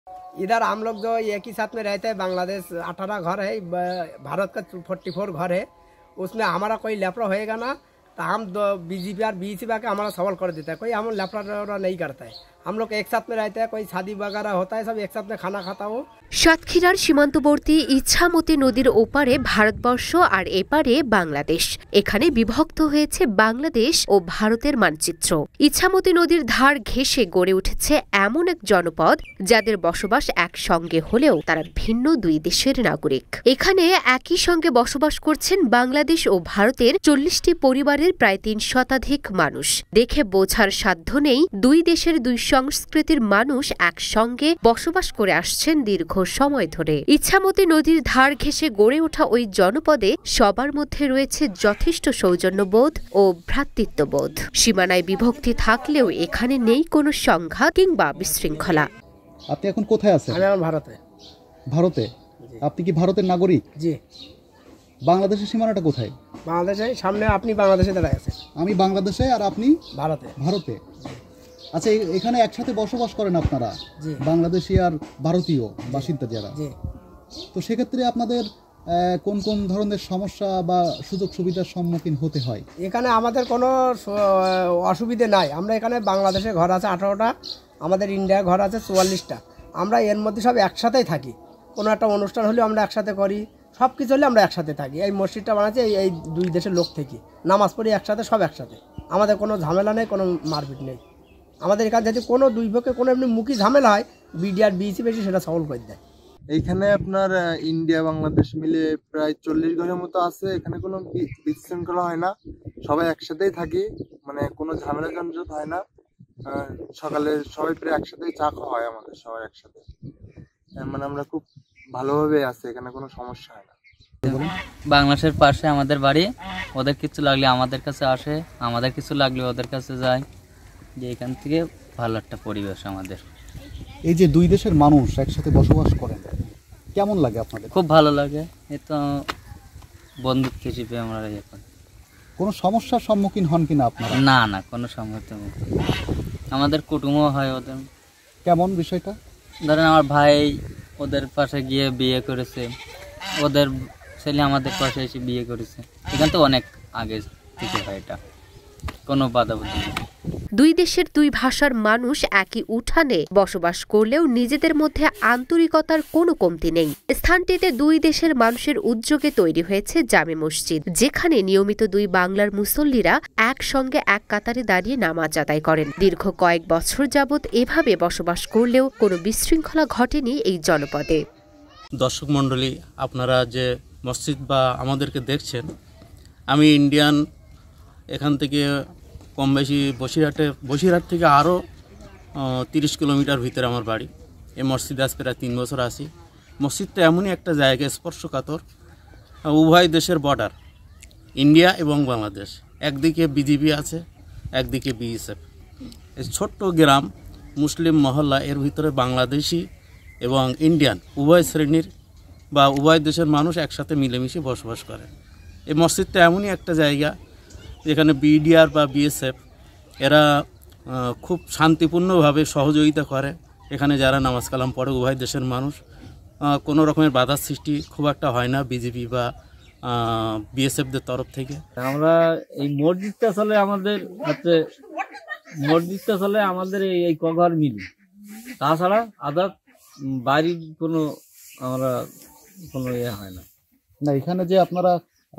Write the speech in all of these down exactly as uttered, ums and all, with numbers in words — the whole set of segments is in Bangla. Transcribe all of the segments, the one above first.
इधर हम लोग जो एक ही साथ में रहते हैं, बांग्लादेश अठारह घर है, भारत का फोर्टी फोर घर है, उसमें हमारा कोई लफड़ा होएगा ना तो हम बीजेपी और बीसीपी के हमारा सवाल कर देता है। कोई हम लफड़ा नहीं करता है, हम लोग एक साथ में रहते हैं, कोई शादी वगैरह होता है सब एक साथ में खाना खाता हो। সাতক্ষীরার সীমান্তবর্তী ইচ্ছামতি নদীর ওপারে ভারতবর্ষ আর এপারে বাংলাদেশ। এখানে বিভক্ত হয়েছে বাংলাদেশ ও ভারতের মানচিত্র। ইচ্ছামতি নদীর ধার ঘেঁষে গড়ে উঠেছে এমন এক জনপদ যাদের বসবাস একসঙ্গে হলেও তারা ভিন্ন দুই দেশের নাগরিক। এখানে একই সঙ্গে বসবাস করছেন বাংলাদেশ ও ভারতের চল্লিশটি পরিবারের প্রায় তিন শতাধিক মানুষ। দেখে বোঝার সাধ্য নেই দুই দেশের দুই সংস্কৃতির মানুষ একসঙ্গে বসবাস করে আসছেন দীর্ঘ সময় ধরে। ইচ্ছামতি নদীর ধার ঘেঁষে গড়ে ওঠা ওই জনপদে সবার মধ্যে রয়েছে যথেষ্ট সৌজন্যবোধ ও ভ্রাতৃত্ববোধ। সীমানায় বিভক্তি থাকলেও এখানে নেই কোনো সংঘাত কিংবা বিশৃঙ্খলা। আপনি এখন কোথায় আছেন? আমি এখন ভারতে। ভারতে? আপনি কি ভারতের নাগরিক? জি। বাংলাদেশের সীমানাটা কোথায়? বাংলাদেশে সামনে। আপনি বাংলাদেশে দাঁড়ায় আছেন। আমি বাংলাদেশে আর আপনি ভারতে। ভারতে। আচ্ছা, এখানে একসাথে বসবাস করেন আপনারা, জি, বাংলাদেশি আর ভারতীয় বাসিন্দা যারা। জি। তো সেক্ষেত্রে আপনাদের কোন কোন ধরনের সমস্যা বা সুযোগ সুবিধার সম্মুখীন হতে হয়? এখানে আমাদের কোনো অসুবিধে নাই। আমরা এখানে বাংলাদেশে ঘর আছে আঠারোটা, আমাদের ইন্ডিয়ার ঘর আছে চুয়াল্লিশটা। আমরা এর মধ্যে সব একসাথেই থাকি। কোনো একটা অনুষ্ঠান হলে আমরা একসাথে করি, সব কিছু হলে আমরা একসাথে থাকি। এই মসজিদটা বানাচ্ছে এই দুই দেশের লোক থেকে, নামাজ পড়ি একসাথে, সব একসাথে। আমাদের কোনো ঝামেলা নেই, কোনো মারপিট নেই। আমাদের এখানে যদি কোনো দুই পক্ষে কোনো এমনি মুখী ঝামেলা হয়, বিডি আর বিসি বেশি সেটা সলভ করে দেয়। এইখানে আপনার ইন্ডিয়া বাংলাদেশ মিলে প্রায় চল্লিশ ঘরের মতো আছে। এখানে কোনো বিশৃঙ্খলা হয় না, সবাই একসাথেই থাকি, মানে কোনো ঝামেলা ঝঞ্ঝট হয় না। সকালে সবাই প্রায় একসাথেই চা খাওয়া হয় আমাদের, সবাই একসাথে। মানে আমরা খুব ভালোভাবে আছি, এখানে কোনো সমস্যা হয় না। বাংলাদেশের পাশে আমাদের বাড়ি, ওদের কিছু লাগলে আমাদের কাছে আসে, আমাদের কিছু লাগলে ওদের কাছে যায়। যে এখান থেকে ভালো একটা পরিবেশ আমাদের। এই যে দুই দেশের মানুষ একসাথে বসবাস করেন, কেমন লাগে আপনাদের? খুব ভালো লাগে। এ তো বন্ধুত্ব হিসেবে আমরা এখন। কোনো সমস্যার সম্মুখীন হন কিনা আপনারা? না না, কোনো সমস্যা নেই। আমাদের কুটুমও হয় ওদের। কেমন বিষয়টা? ধরেন আমার ভাই ওদের পাশে গিয়ে বিয়ে করেছে, ওদের ছেলে আমাদের পাশে এসে বিয়ে করেছে। এখান তো অনেক আগে থেকে হয় এটা, কোনো বাধা বুদ্ধি নেই। দুই দেশের দুই ভাষার মানুষ একই উঠানে বসবাস করলেও নিজেদের মধ্যে আন্তরিকতার কোনো কমতি নেই। স্থানটিতে দুই দেশের মানুষের উদ্যোগে তৈরি হয়েছে জামে মসজিদ, যেখানে নিয়মিত দুই বাংলার মুসল্লিরা একসঙ্গে এক কাতারে দাঁড়িয়ে নামাজ আদায় করেন। দীর্ঘ কয়েক বছর যাবৎ এভাবে বসবাস করলেও কোনো বিশৃঙ্খলা ঘটেনি এই জনপদে। দর্শক মণ্ডলী, আপনারা যে মসজিদ বা আমাদেরকে দেখছেন, আমি ইন্ডিয়ান, এখান থেকে কম বেশি বসিরহাটে বসিরহাট থেকে আরও তিরিশ কিলোমিটার ভিতরে আমার বাড়ি। এই মসজিদে আজ প্রায় তিন বছর আছি। মসজিদটা এমনই একটা জায়গা স্পর্শকাতর, উভয় দেশের বর্ডার, ইন্ডিয়া এবং বাংলাদেশ। একদিকে বিজেপি আছে, একদিকে বিএসএফ। এই ছোট্ট গ্রাম, মুসলিম মহল্লা, এর ভিতরে বাংলাদেশি এবং ইন্ডিয়ান উভয় শ্রেণীর বা উভয় দেশের মানুষ একসাথে মিলেমিশে বসবাস করে। এই মসজিদটা এমনই একটা জায়গা যেখানে বিডিআর বা বিএসএফ এরা খুব শান্তিপূর্ণভাবে সহযোগিতা করে। এখানে যারা নামাজ কালাম পড়ে উভয় দেশের মানুষ, কোনো রকমের বাধার সৃষ্টি খুব একটা হয় না বিজেপি বা বিএসএফদের তরফ থেকে। আমরা এই মসজিদটা চলে আমাদের হচ্ছে মসজিদটা চলে আমাদের এই কঘর মিলি, তাছাড়া আদার বাড়ির কোনো আমরা কোনো ইয়ে হয় না। না, এখানে যে আপনারা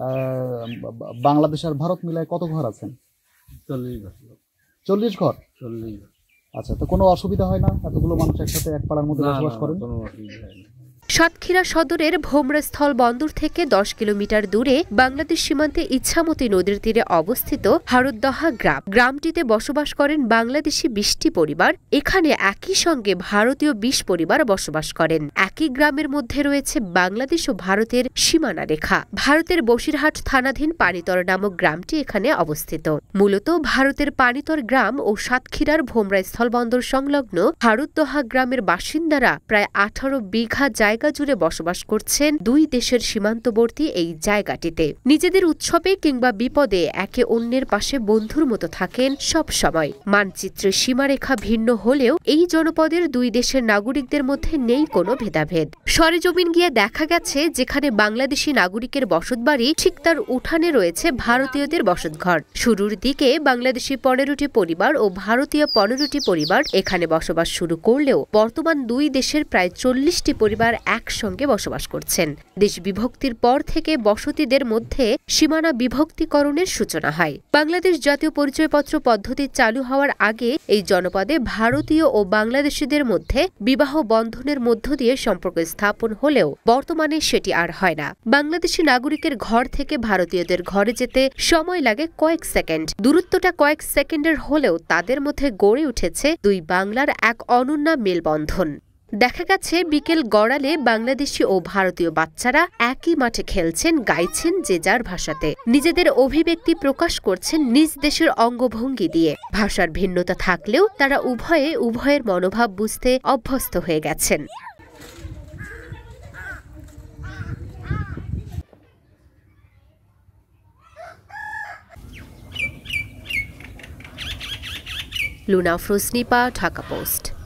বাংলাদেশ আর ভারত মিলায় কত ঘর আছেন? চল্লিশ ঘর। চল্লিশ ঘর? চল্লিশ ঘর। আচ্ছা, তো কোনো অসুবিধা হয় না এতগুলো মানুষ একসাথে এক পাড়ার মধ্যে বসবাস করেন? কোনো অসুবিধা হয় না। সাতক্ষীরা সদরের ভোমরাস্থল বন্দর থেকে দশ কিলোমিটার দূরে বাংলাদেশ সীমান্তে ইচ্ছামতি নদীর তীরে অবস্থিত হারুদদহা গ্রাম। গ্রামটিতে বসবাস করেন বাংলাদেশি বিশটি পরিবার। এখানে একই সঙ্গে ভারতীয় বিশ পরিবার বসবাস করেন। একই গ্রামের মধ্যে রয়েছে বাংলাদেশ ও ভারতের সীমানা রেখা। ভারতের বসিরহাট থানাধীন পানিতর নামক গ্রামটি এখানে অবস্থিত। মূলত ভারতের পানিতর গ্রাম ও সাতক্ষীরার ভোমরা স্থলবন্দর সংলগ্ন হারুদদহা গ্রামের বাসিন্দারা প্রায় আঠারো বিঘা জায়গা জায়গা জুড়ে বসবাস করছেন দুই দেশের সীমান্তবর্তী এই জায়গাটিতে। নিজেদের উৎসবে কিংবা বিপদে একে অন্যের পাশে বন্ধুর মতো থাকেন সব সময়। মানচিত্রের সীমারেখা ভিন্ন হলেও এই জনপদের দুই দেশের নাগরিকদের মধ্যে নেই কোনো ভেদাভেদ। সরেজমিন গিয়ে দেখা গেছে যেখানে বাংলাদেশি নাগরিকের বসতবাড়ি, ঠিক তার উঠানে রয়েছে ভারতীয়দের বসতঘর। শুরুর দিকে বাংলাদেশি পনেরোটি পরিবার ও ভারতীয় পনেরোটি পরিবার এখানে বসবাস শুরু করলেও বর্তমান দুই দেশের প্রায় চল্লিশটি পরিবার একসঙ্গে বসবাস করছেন। দেশ বিভক্তির পর থেকে বসতিদের মধ্যে সীমানা বিভক্তিকরণের সূচনা হয়। বাংলাদেশ জাতীয় পরিচয়পত্র পদ্ধতি চালু হওয়ার আগে এই জনপদে ভারতীয় ও বাংলাদেশিদের মধ্যে বিবাহ বন্ধনের মধ্য দিয়ে সম্পর্ক স্থাপন হলেও বর্তমানে সেটি আর হয় না। বাংলাদেশি নাগরিকের ঘর থেকে ভারতীয়দের ঘরে যেতে সময় লাগে কয়েক সেকেন্ড। দূরত্বটা কয়েক সেকেন্ডের হলেও তাদের মধ্যে গড়ে উঠেছে দুই বাংলার এক অনন্য মেলবন্ধন। দেখা গেছে বিকেল গড়ালে বাংলাদেশি ও ভারতীয় বাচ্চারা একই মাঠে খেলছেন, গাইছেন যে যার ভাষাতে। নিজেদের অভিব্যক্তি প্রকাশ করছেন নিজ দেশের অঙ্গভঙ্গি দিয়ে। ভাষার ভিন্নতা থাকলেও তারা উভয়ে উভয়ের মনোভাব বুঝতে অভ্যস্ত হয়ে গেছেন। লুনা ফ্রোসনিপা, ঢাকা পোস্ট।